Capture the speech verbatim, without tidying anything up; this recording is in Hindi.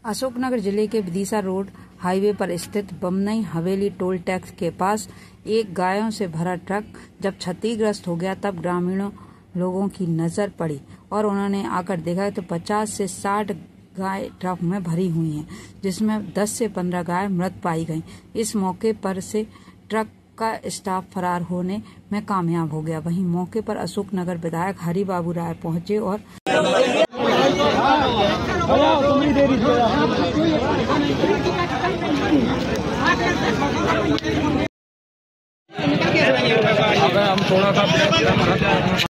अशोकनगर जिले के विदिशा रोड हाईवे पर स्थित बमनई हवेली टोल टैक्स के पास एक गायों से भरा ट्रक जब क्षतिग्रस्त हो गया तब ग्रामीणों लोगों की नजर पड़ी और उन्होंने आकर देखा तो पचास से साठ गाय ट्रक में भरी हुई हैं, जिसमें दस से पंद्रह गाय मृत पाई गईं। इस मौके पर से ट्रक का स्टाफ फरार होने में कामयाब हो गया। वहीं मौके पर अशोकनगर विधायक हरिबाबू राय पहुंचे और हम थोड़ा सा